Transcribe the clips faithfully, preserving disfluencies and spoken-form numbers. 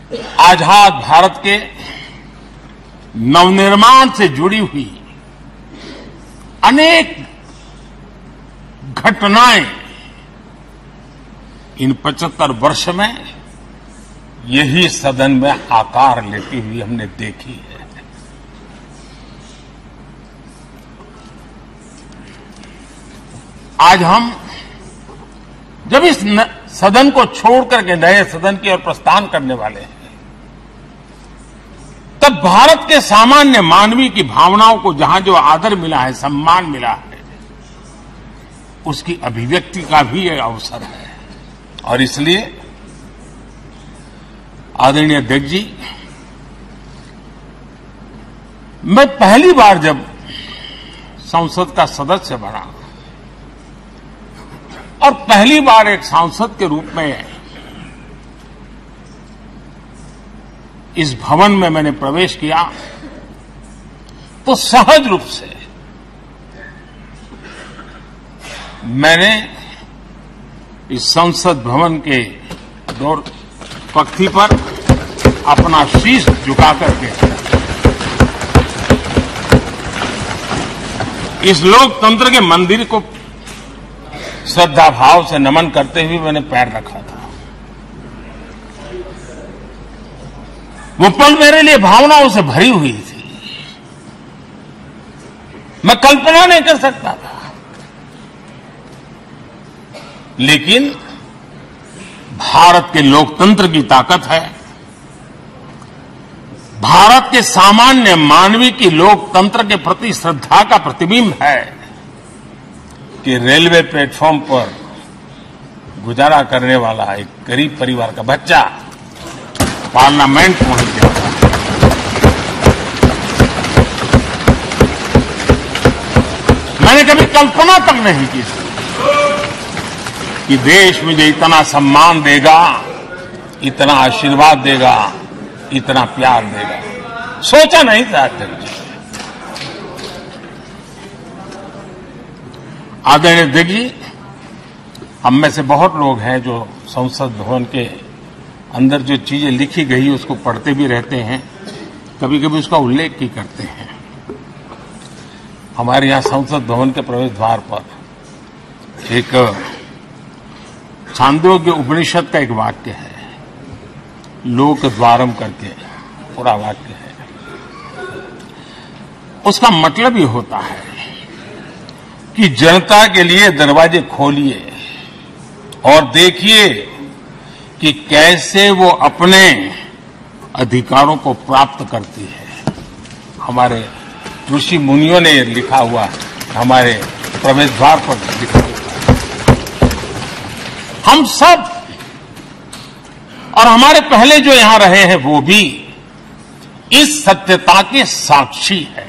आजाद भारत के नवनिर्माण से जुड़ी हुई अनेक घटनाएं इन पचहत्तर वर्ष में यही सदन में आकार लेती हुई हमने देखी है। आज हम जब इस सदन को छोड़कर के नए सदन की ओर प्रस्थान करने वाले हैं, तब भारत के सामान्य मानवीय की भावनाओं को जहां जो आदर मिला है, सम्मान मिला है, उसकी अभिव्यक्ति का भी एक अवसर है। और इसलिए आदरणीय अध्यक्ष जी, मैं पहली बार जब संसद का सदस्य बना और पहली बार एक सांसद के रूप में इस भवन में मैंने प्रवेश किया, तो सहज रूप से मैंने इस संसद भवन के दौर पक्ति पर अपना शीश झुका करके इस लोकतंत्र के मंदिर को श्रद्धा भाव से नमन करते हुए मैंने पैर रखा था। वो पल मेरे लिए भावनाओं से भरी हुई थी। मैं कल्पना नहीं कर सकता था, लेकिन भारत के लोकतंत्र की ताकत है, भारत के सामान्य मानवीय की लोकतंत्र के प्रति श्रद्धा का प्रतिबिंब है कि रेलवे प्लेटफॉर्म पर गुजारा करने वाला एक गरीब परिवार का बच्चा पार्लियामेंट पहुंच गया। मैंने कभी कल्पना तक नहीं की कि देश मुझे इतना सम्मान देगा, इतना आशीर्वाद देगा, इतना प्यार देगा। सोचा नहीं था अध्यक्ष जी। आदरणीय अध्यक्ष जी, हम में से बहुत लोग हैं जो संसद भवन के अंदर जो चीजें लिखी गई उसको पढ़ते भी रहते हैं, कभी कभी उसका उल्लेख भी करते हैं। हमारे यहाँ संसद भवन के प्रवेश द्वार पर एक छांदोग्य उपनिषद का एक वाक्य है, लोक द्वारम करके पूरा वाक्य है। उसका मतलब ये होता है कि जनता के लिए दरवाजे खोलिए और देखिए कि कैसे वो अपने अधिकारों को प्राप्त करती है। हमारे ऋषि मुनियों ने लिखा हुआ हमारे प्रवेश द्वार पर लिखा हुआ। हम सब और हमारे पहले जो यहां रहे हैं वो भी इस सत्यता के साक्षी है।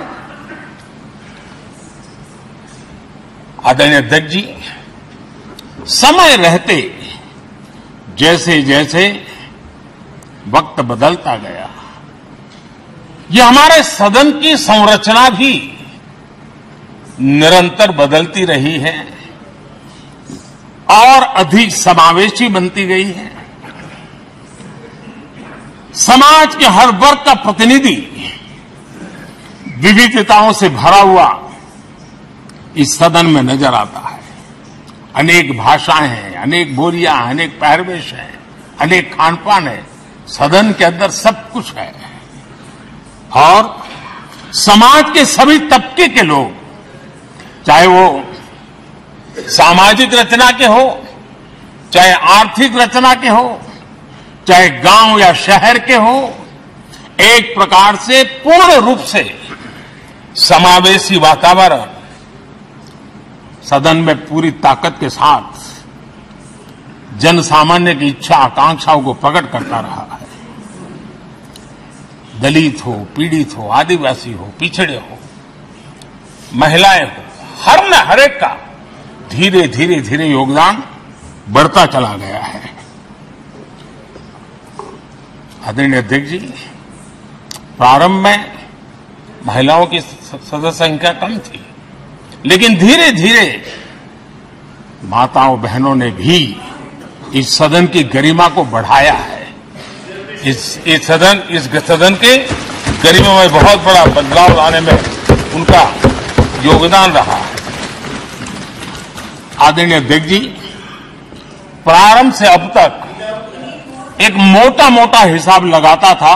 आदरणीय अध्यक्ष जी, समय रहते जैसे जैसे वक्त बदलता गया, ये हमारे सदन की संरचना भी निरंतर बदलती रही है और अधिक समावेशी बनती गई है। समाज के हर वर्ग का प्रतिनिधि विविधताओं से भरा हुआ इस सदन में नजर आता है। अनेक भाषाएं हैं, अनेक बोलियां, अनेक पहरवेश है, अनेक खानपान है। सदन के अंदर सब कुछ है और समाज के सभी तबके के लोग, चाहे वो सामाजिक रचना के हो, चाहे आर्थिक रचना के हो, चाहे गांव या शहर के हो, एक प्रकार से पूर्ण रूप से समावेशी वातावरण सदन में पूरी ताकत के साथ जन सामान्य की इच्छा आकांक्षाओं को प्रकट करता रहा है। दलित हो, पीड़ित हो, आदिवासी हो, पिछड़े हो, महिलाएं हो, हर न हर एक का धीरे धीरे धीरे योगदान बढ़ता चला गया है। आदरणीय अध्यक्ष जी, प्रारंभ में महिलाओं की सदस्य संख्या कम थी, लेकिन धीरे धीरे माताओं बहनों ने भी इस सदन की गरिमा को बढ़ाया है। इस इस सदन इस सदन के गरिमा में बहुत बड़ा बदलाव लाने में उनका योगदान रहा है। आदरणीय अध्यक्ष जी, प्रारंभ से अब तक एक मोटा मोटा हिसाब लगाता था,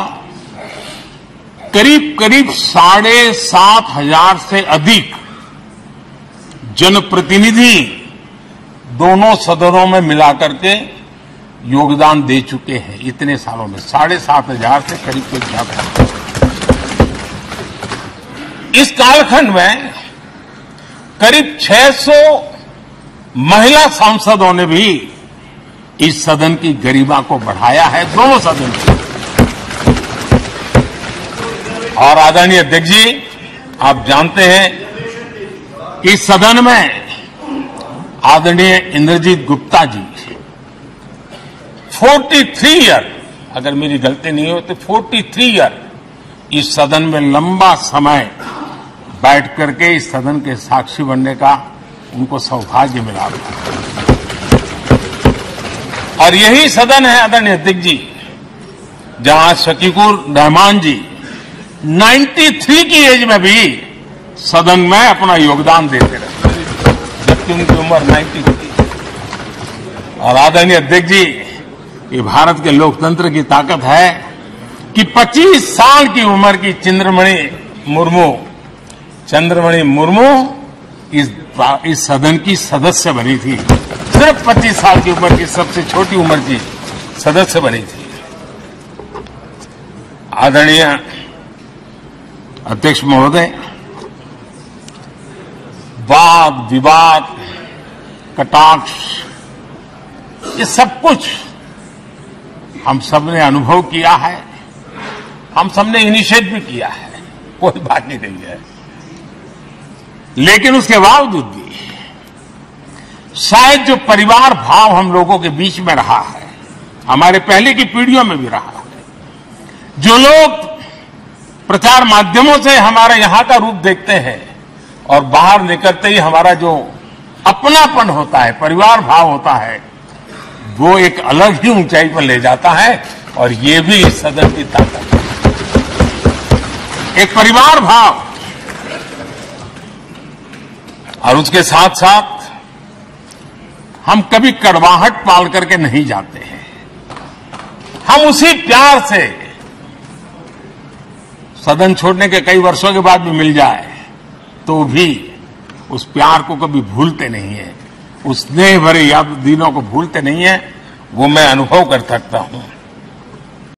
करीब करीब साढ़े सात हजार से अधिक जनप्रतिनिधि दोनों सदनों में मिलाकर के योगदान दे चुके हैं। इतने सालों में साढ़े सात हजार से करीब करीब ज्यादा। इस कालखंड में करीब छह सौ महिला सांसदों ने भी इस सदन की गरिमा को बढ़ाया है, दोनों सदन की। और आदरणीय अध्यक्ष जी, आप जानते हैं कि इस सदन में आदरणीय इंद्रजीत गुप्ता जी तैंतालीस ईयर, अगर मेरी गलती नहीं हो तो तैंतालीस ईयर इस सदन में लंबा समय बैठ करके इस सदन के साक्षी बनने का उनको सौभाग्य मिला। और यही सदन है आदरणीय अध्यक्ष जी जहां शकीकुर रहमान जी तिरानवे की एज में भी सदन में अपना योगदान देते रहे, जबकि उनकी उम्र तिरानवे। और आदरणीय अध्यक्ष जी, ये भारत के लोकतंत्र की ताकत है कि पच्चीस साल की उम्र की चंद्रमणि मुर्मू चंद्रमणि मुर्मू इस, इस सदन की सदस्य बनी थी। सिर्फ पच्चीस साल की उम्र की सबसे छोटी उम्र की सदस्य बनी थी। आदरणीय अध्यक्ष महोदय, वाद विवाद कटाक्ष ये सब कुछ हम सबने अनुभव किया है, हम सबने इनिशिएट भी किया है, कोई बात नहीं रही है। लेकिन उसके बावजूद भी शायद जो परिवार भाव हम लोगों के बीच में रहा है, हमारे पहले की पीढ़ियों में भी रहा है, जो लोग प्रचार माध्यमों से हमारे यहां का रूप देखते हैं और बाहर निकलते ही हमारा जो अपनापन होता है, परिवार भाव होता है, वो एक अलग ही ऊंचाई पर ले जाता है। और ये भी इस सदन की ताकत है, एक परिवार भाव। और उसके साथ साथ हम कभी कड़वाहट पाल करके नहीं जाते हैं। हम उसी प्यार से सदन छोड़ने के कई वर्षों के बाद भी मिल जाए तो भी उस प्यार को कभी भूलते नहीं है, उस स्नेह भरे याद दिनों को भूलते नहीं है। वो मैं अनुभव कर सकता हूं।